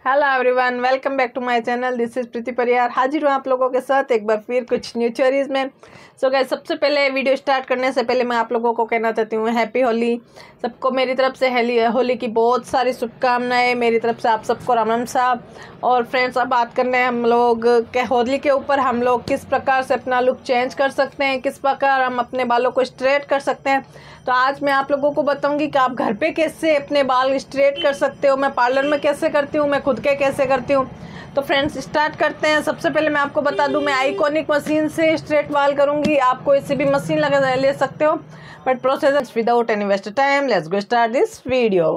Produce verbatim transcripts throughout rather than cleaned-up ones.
Hello everyone, welcome back to my channel. This is Preeti Pariyar. हाजिर हूँ आप लोगों के साथ एक बार फिर कुछ न्यू थ्योरीज में। सो गाइस, सबसे पहले वीडियो स्टार्ट करने से पहले मैं आप लोगों को कहना चाहती हूँ हैप्पी होली। सबको मेरी तरफ से होली की बहुत सारी शुभकामनाएं। मेरी तरफ से आप सबको राम राम साहब। और फ्रेंड्स, अब बात करने हैं हम लोग के होली के ऊपर हम लोग किस प्रकार से अपना लुक चेंज कर सकते हैं, किस प्रकार हम अपने बालों को स्ट्रेट कर सकते हैं। तो आज मैं आप लोगों को बताऊंगी कि आप घर पे कैसे अपने बाल स्ट्रेट कर सकते हो। मैं पार्लर में कैसे करती हूँ, मैं खुद के कैसे करती हूँ। तो फ्रेंड्स, स्टार्ट करते हैं। सबसे पहले मैं आपको बता दूं, मैं आइकॉनिक मशीन से स्ट्रेट बाल करूंगी। आपको इससे भी मशीन लगा ले सकते हो, but process without any waste time, let's go start this video.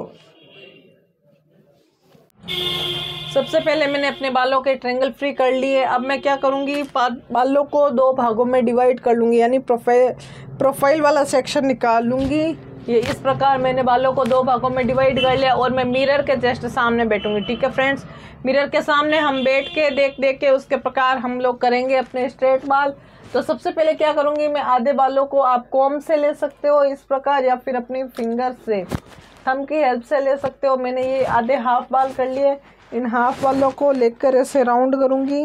सबसे पहले मैंने अपने बालों के ट्रेंगल फ्री कर लिए। अब मैं क्या करूंगी, बालों को दो भागों में डिवाइड कर लूंगी, यानी प्रोफाइल प्रोफाइल वाला सेक्शन निकाल लूंगी। ये इस प्रकार मैंने बालों को दो भागों में डिवाइड कर लिया और मैं मिरर के जस्ट सामने बैठूंगी। ठीक है फ्रेंड्स, मिरर के सामने हम बैठ के देख देख के उसके प्रकार हम लोग करेंगे अपने स्ट्रेट बाल। तो सबसे पहले क्या करूंगी, मैं आधे बालों को आप कॉम्ब से ले सकते हो इस प्रकार, या फिर अपनी फिंगर से, थंब की हेल्प से ले सकते हो। मैंने ये आधे हाफ बाल कर लिए। इन हाफ बालों को लेकर ऐसे राउंड करूंगी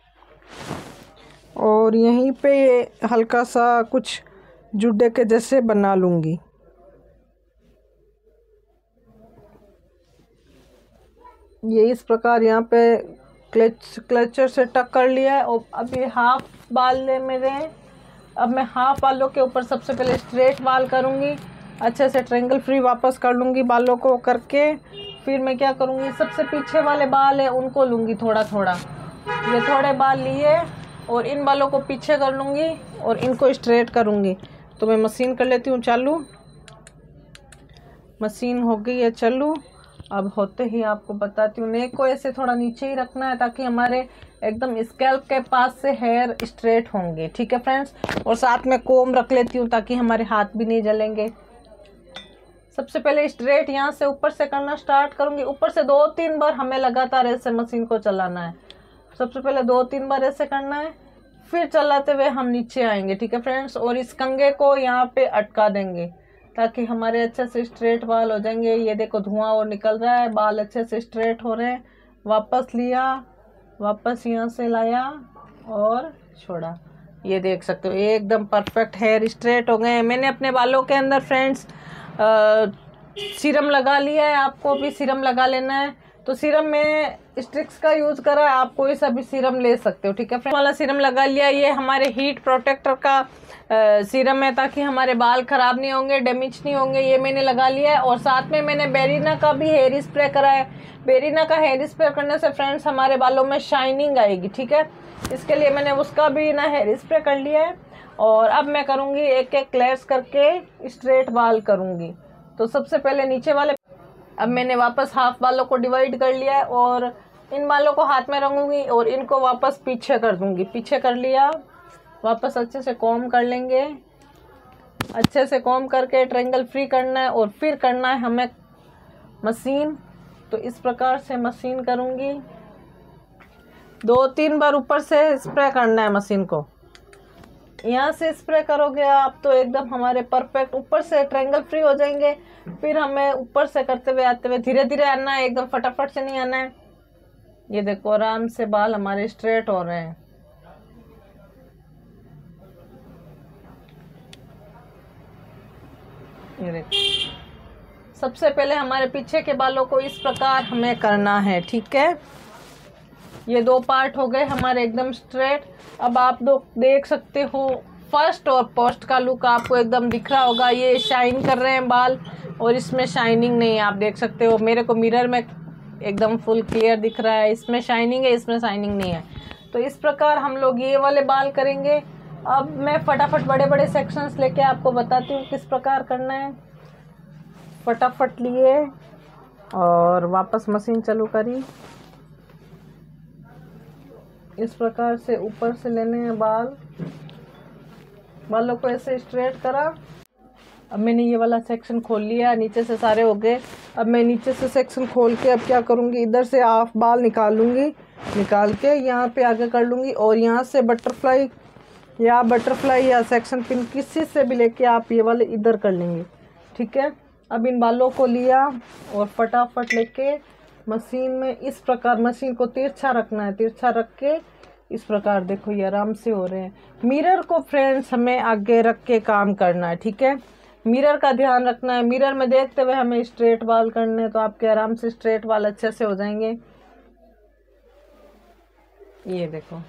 और यहीं पे हल्का सा कुछ जुड्डे के जैसे बना लूंगी। ये इस प्रकार यहाँ पे क्लच क्लचर से टक कर लिया है। और अब ये हाफ बाल ले मेरे। अब मैं हाफ बालों के ऊपर सबसे पहले स्ट्रेट बाल करूँगी, अच्छे से ट्रेंगल फ्री वापस कर लूँगी बालों को करके। फिर मैं क्या करूँगी, सबसे पीछे वाले बाल है उनको लूँगी थोड़ा थोड़ा। ये थोड़े बाल लिए और इन बालों को पीछे कर लूँगी और इनको स्ट्रेट करूँगी। तो मैं मशीन कर लेती हूँ चालू। मशीन हो गई है चालू। अब होते ही आपको बताती हूँ, नेक को ऐसे थोड़ा नीचे ही रखना है ताकि हमारे एकदम स्कैल्प के पास से हेयर स्ट्रेट होंगे। ठीक है फ्रेंड्स, और साथ में कोम रख लेती हूँ ताकि हमारे हाथ भी नहीं जलेंगे। सबसे पहले स्ट्रेट यहाँ से ऊपर से करना स्टार्ट करूँगी। ऊपर से दो तीन बार हमें लगातार ऐसे मशीन को चलाना है। सबसे पहले दो तीन बार ऐसे करना है, फिर चलाते हुए हम नीचे आएंगे। ठीक है फ्रेंड्स, और इस कंघे को यहाँ पे अटका देंगे ताकि हमारे अच्छे से स्ट्रेट बाल हो जाएंगे। ये देखो धुआं और निकल रहा है, बाल अच्छे से स्ट्रेट हो रहे हैं। वापस लिया, वापस यहाँ से लाया और छोड़ा। ये देख सकते हो एकदम परफेक्ट हेयर स्ट्रेट हो गए हैं। मैंने अपने बालों के अंदर फ्रेंड्स सीरम लगा लिया है। आपको भी सीरम लगा लेना है। तो सीरम में स्ट्रिक्स का यूज़ करा है, आप कोई सा भी सीरम ले सकते हो। ठीक है फ्रेंड्स, वाला सीरम लगा लिया। ये हमारे हीट प्रोटेक्टर का सीरम है ताकि हमारे बाल ख़राब नहीं होंगे, डैमेज नहीं होंगे। ये मैंने लगा लिया है। और साथ में मैंने बेरीना का भी हेयर स्प्रे करा है। बेरीना का हेयर स्प्रे करने से फ्रेंड्स हमारे बालों में शाइनिंग आएगी। ठीक है, इसके लिए मैंने उसका भी ना हेयर स्प्रे कर लिया है। और अब मैं करूँगी एक एक क्लैप्स करके स्ट्रेट बाल करूँगी। तो सबसे पहले नीचे वाले, अब मैंने वापस हाफ बालों को डिवाइड कर लिया है और इन बालों को हाथ में रंगूंगी और इनको वापस पीछे कर दूंगी। पीछे कर लिया, वापस अच्छे से कॉम कर लेंगे। अच्छे से कॉम करके ट्रेंगल फ्री करना है और फिर करना है हमें मशीन। तो इस प्रकार से मशीन करूंगी। दो तीन बार ऊपर से स्प्रे करना है मशीन को। यहाँ से स्प्रे करोगे आप तो एकदम हमारे परफेक्ट ऊपर से ट्रेंगल फ्री हो जाएंगे। फिर हमें ऊपर से करते हुए आते हुए धीरे धीरे आना है, एकदम फटाफट से नहीं आना है। ये देखो आराम से बाल हमारे स्ट्रेट हो रहे हैं। ये देखो, सबसे पहले हमारे पीछे के बालों को इस प्रकार हमें करना है। ठीक है, ये दो पार्ट हो गए हमारे एकदम स्ट्रेट। अब आप दो देख सकते हो फर्स्ट और पोस्ट का लुक आपको एकदम दिख रहा होगा। ये शाइन कर रहे हैं बाल और इसमें शाइनिंग नहीं है। आप देख सकते हो मेरे को मिरर में एकदम फुल क्लियर दिख रहा है। इसमें शाइनिंग है, इसमें शाइनिंग नहीं है। तो इस प्रकार हम लोग ये वाले बाल करेंगे। अब मैं फटाफट बड़े बड़े सेक्शंस लेके आपको बताती हूँ किस प्रकार करना है। फटाफट लिए और वापस मशीन चालू करी। इस प्रकार से ऊपर से लेने हैं बाल, बालों को ऐसे स्ट्रेट करा। अब मैंने ये वाला सेक्शन खोल लिया, नीचे से सारे हो गए। अब मैं नीचे से सेक्शन खोल के अब क्या करूँगी, इधर से हाफ बाल निकाल लूँगी, निकाल के यहाँ पे आगे कर लूँगी और यहाँ से बटरफ्लाई या बटरफ्लाई या सेक्शन पिन किसी से भी लेके आप ये वाले इधर कर लेंगे। ठीक है, अब इन बालों को लिया और फटाफट लेके मशीन में इस प्रकार मशीन को तिरछा रखना है, तिरछा रख के इस प्रकार देखो ये आराम से हो रहे हैं। मिरर को फ्रेंड्स हमें आगे रख के काम करना है, ठीक है, मिरर का ध्यान रखना है। मिरर में देखते हुए हमें स्ट्रेट बाल करने हैं, तो आपके आराम से स्ट्रेट बाल अच्छे से हो जाएंगे। ये देखो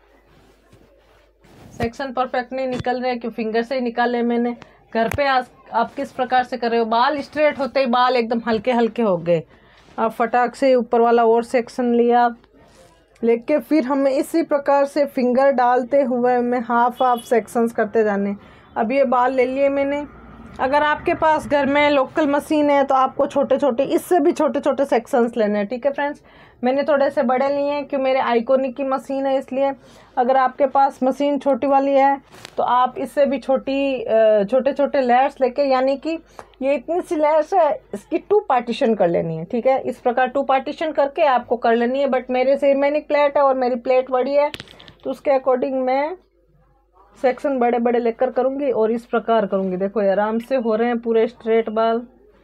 सेक्शन परफेक्ट नहीं निकल रहे क्यों, फिंगर से ही निकाले मैंने। घर पे आज आप किस प्रकार से कर रहे हो, बाल स्ट्रेट होते ही बाल एकदम हल्के हल्के हो गए। आप फटाक से ऊपर वाला और सेक्शन लिया, लेके फिर हमें इसी प्रकार से फिंगर डालते हुए हमें हाफ हाफ सेक्शंस करते जाने। अब ये बाल ले लिए मैंने। अगर आपके पास घर में लोकल मशीन है तो आपको छोटे छोटे, इससे भी छोटे छोटे सेक्शंस लेने हैं, ठीक है फ्रेंड्स। मैंने थोड़े से बड़े लिए हैं क्यों मेरे आइकोनिक की मशीन है इसलिए। अगर आपके पास मशीन छोटी वाली है तो आप इससे भी छोटी छोटे छोटे लेयर्स लेके, यानी कि ये इतनी सी लेयर्स है, इसकी टू पार्टीशन कर लेनी है, ठीक है। इस प्रकार टू पार्टीशन करके आपको कर लेनी है। बट मेरे से रिमेनिंग प्लेट है और मेरी प्लेट बड़ी है तो उसके अकॉर्डिंग मैं सेक्शन बड़े बड़े लेकर करूंगी और इस प्रकार करूंगी। देखो ये आराम से हो रहे हैं पूरे स्ट्रेट बाल।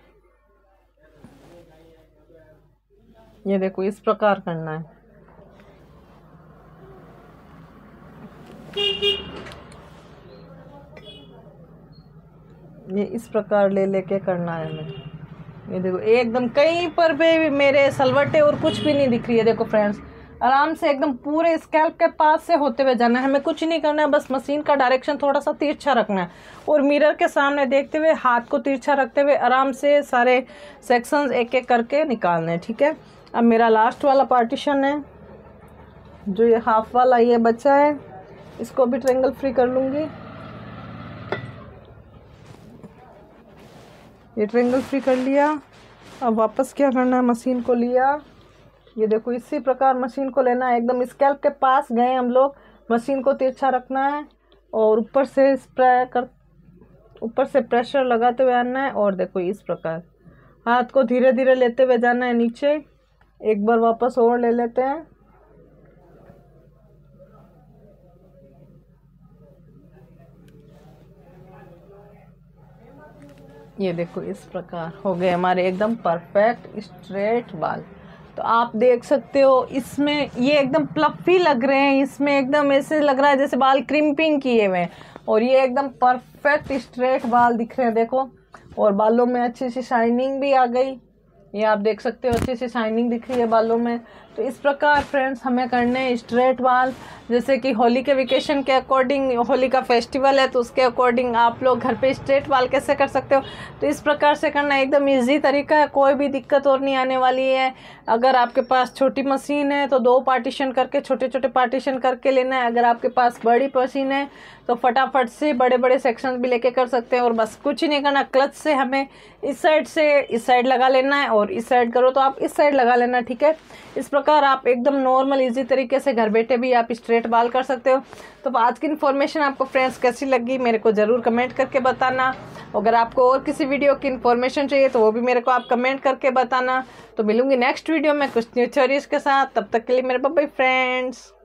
ये देखो इस प्रकार करना है। ये इस प्रकार ले लेके करना है हमें। ये देखो एकदम कहीं पर भी मेरे सलवटे और कुछ भी नहीं दिख रही है। देखो फ्रेंड्स आराम से एकदम पूरे स्कैल्प के पास से होते हुए जाना है, हमें कुछ नहीं करना है, बस मशीन का डायरेक्शन थोड़ा सा तिरछा रखना है और मिरर के सामने देखते हुए हाथ को तिरछा रखते हुए आराम से सारे सेक्शंस एक एक करके निकालने हैं, ठीक है। अब मेरा लास्ट वाला पार्टीशन है जो ये हाफ वाला ये बचा है, इसको भी ट्रायंगल फ्री कर लूँगी। ये ट्रायंगल फ्री कर लिया। अब वापस क्या करना है, मशीन को लिया, ये देखो इसी प्रकार मशीन को लेना है, एकदम स्कैल्प के पास गए हम लोग, मशीन को तिरछा रखना है और ऊपर से स्प्रे कर ऊपर से प्रेशर लगाते हुए आना है। और देखो इस प्रकार हाथ को धीरे धीरे लेते हुए जाना है नीचे। एक बार वापस और ले लेते हैं। ये देखो इस प्रकार हो गए हमारे एकदम परफेक्ट स्ट्रेट बाल। तो आप देख सकते हो इसमें ये एकदम प्लफी लग रहे हैं, इसमें एकदम ऐसे लग रहा है जैसे बाल क्रिम्पिंग किए हुए हैं और ये एकदम परफेक्ट स्ट्रेट बाल दिख रहे हैं। देखो और बालों में अच्छी सी शाइनिंग भी आ गई, ये आप देख सकते हो अच्छी सी शाइनिंग दिख रही है बालों में। तो इस प्रकार फ्रेंड्स हमें करने हैं स्ट्रेट बाल। जैसे कि होली के वेकेशन के अकॉर्डिंग, होली का फेस्टिवल है तो उसके अकॉर्डिंग आप लोग घर पे स्ट्रेट बाल कैसे कर सकते हो, तो इस प्रकार से करना एकदम इजी तरीका है, कोई भी दिक्कत और नहीं आने वाली है। अगर आपके पास छोटी मशीन है तो दो पार्टीशन करके छोटे छोटे पार्टीशन करके लेना है। अगर आपके पास बड़ी मशीन है तो फटाफट से बड़े बड़े सेक्शन भी लेके कर सकते हैं। और बस कुछ नहीं करना, क्लच से हमें इस साइड से इस साइड लगा लेना है और इस साइड करो तो आप इस साइड लगा लेना, ठीक है। इस प्रकार आप एकदम नॉर्मल इजी तरीके से घर बैठे भी आप स्ट्रेट बाल कर सकते हो। तो आज की इन्फॉर्मेशन आपको फ्रेंड्स कैसी लगी मेरे को ज़रूर कमेंट करके बताना। अगर आपको और किसी वीडियो की इन्फॉर्मेशन चाहिए तो वो भी मेरे को आप कमेंट करके बताना। तो मिलूंगी नेक्स्ट वीडियो में कुछ न्यू थ्योरीज के साथ, तब तक के लिए मेरे बाय बाय फ्रेंड्स।